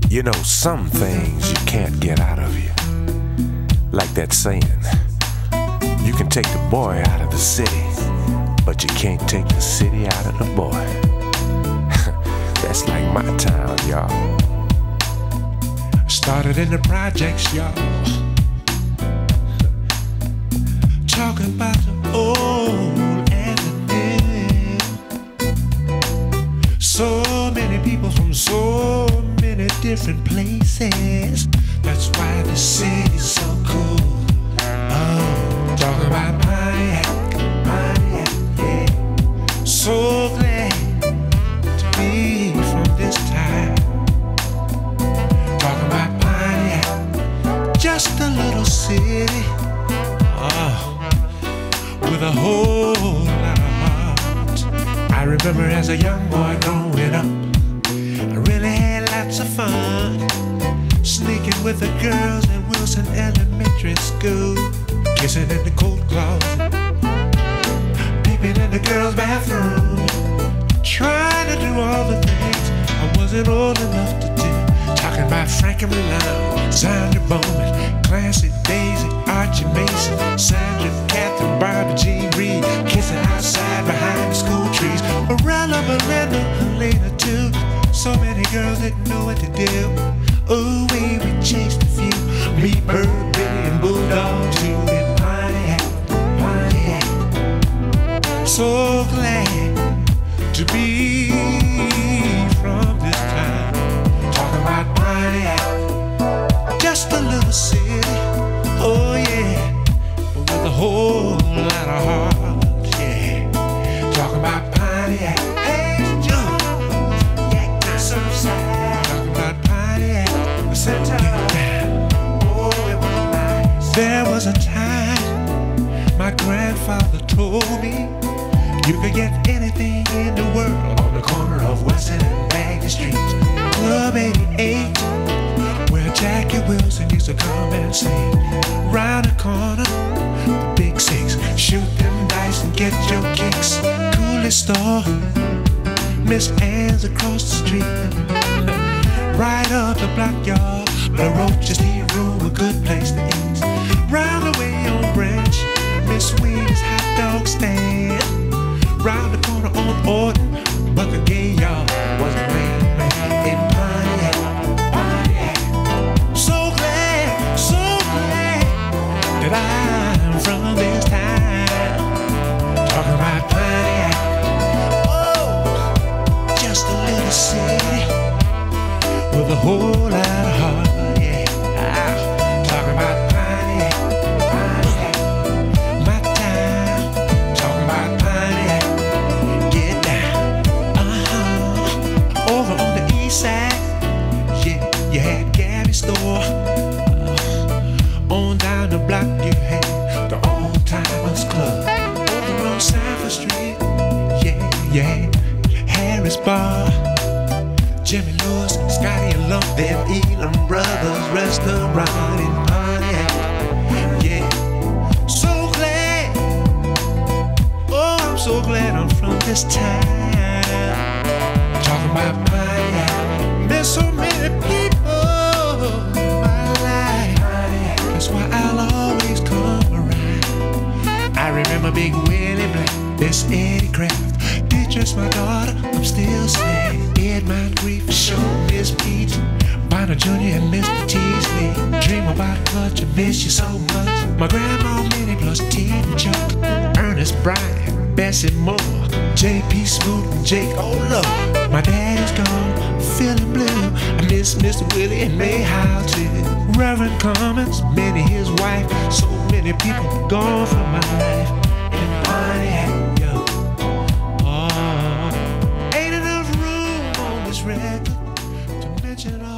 You know, some things you can't get out of you. Like that saying, you can take the boy out of the city, but you can't take the city out of the boy. That's like my town, y'all. Started in the projects, y'all. Talking about the old and the new. So many people from so many different places. That's why the city's so cool. Oh, talking about Pontiac, yeah. So glad to be from this time. Talking about Pontiac, just a little city. Oh, with a whole lot of heart. I remember as a young boy growing up, I really had lots of fun, sneaking with the girls at Wilson Elementary School, kissing in the coat closet, peeping in the girls' bathroom, trying to do all the things I wasn't old enough to do. Talking about Frankie Malone, Sandra Bowman, Clancy, Daisy, Archie Mason, Sandra, Catherine, Barbara, Jean Reed, kissing outside behind the school trees. Morella, Miranda, Helena too. So many girls didn't know what to do. Oh, we chased a few. Me, Bird, Billy, and Bulldog too. In Pontiac, Pontiac. So glad to be from this time. Talking about Pontiac, just a little city. Oh yeah, with a whole lot of heart. Yeah, talking about Pontiac. Hey, Joe, yeah, talking about Pontiac, the center. Oh, it was nice. There was a time my grandfather told me you could get anything in the world on the corner of Weston and Bagley Street. Club 88, where Jackie Wilson used to come and sing. Round the corner, the Big Six, shoot them dice and get your kicks. Coolest store, Miss Ann's across the street. Right up the block, y'all, the Roach's Tea Room, a good place to eat. Round the way on Branch, Miss Ween's hot dog stand. Round the corner on Orton, Bucket Gay, y'all, was a main man in Pontiac, Pontiac. So glad that I'm from this town. Talking about Pontiac, oh, just a little city with a whole lot of heart, yeah. Talking about Pontiac, Pontiac, my town. Talking about Pontiac, get down. Over on the east side, yeah, you had Gabby's store. On down the block, you had the Old Timers Club. Over on Sanford Street, yeah, Harris Bar. Jimmy Lewis, Scotty and Lump, them Elam Brothers Restaurant in Pontiac. Yeah, so glad, oh, I'm so glad I'm from this town. Talking about Pontiac, there's so many people in my life. That's why I'll always come around. I remember Big Willie Black, Miss Eddie Kraft, Beatrice, my daughter, I'm still sad. Edmund Grief, Show, Miss Peach, Bonner Jr. and Mr. Teasley. Dream about clutch, I miss you so much. My grandma Minnie plus Ted and Chuck, Ernest Bryant, Bessie Moore, J.P. Smoot and Jake, oh Lord. My daddy's gone, feeling blue. I miss Mr. Willie and May Howe too. Reverend Cummins, Minnie his wife, so many people gone from my life. In Pontiac, yo. Ain't enough room on this record to mention all